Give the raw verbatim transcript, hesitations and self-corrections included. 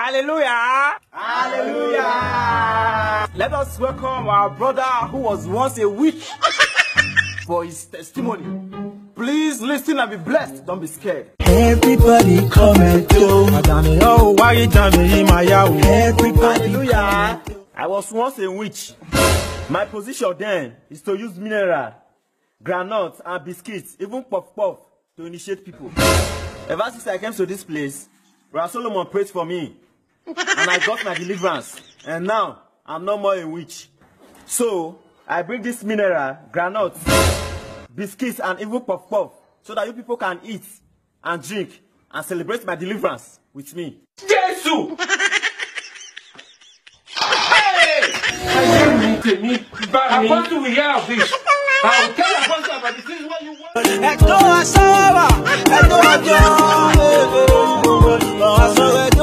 Hallelujah! Hallelujah! Let us welcome our brother who was once a witch for his testimony. Please listen and be blessed. Don't be scared. Everybody comment, oh. Oh, why you jamming my yaw? Everybody. Hallelujah! I was once a witch. My position then is to use mineral, granules, and biscuits, even puff puff, to initiate people. Ever since I came to this place, Brother Solomon prayed for me, and I got my deliverance. And now, I'm no more a witch. So, I bring this mineral, granules, biscuits, and even puff puff, so that you people can eat and drink and celebrate my deliverance with me. Jesus! I want to hear of this. I will tell Apostle about this. This is what you want. Echo Asara, Echo Ajo, Echo Asara.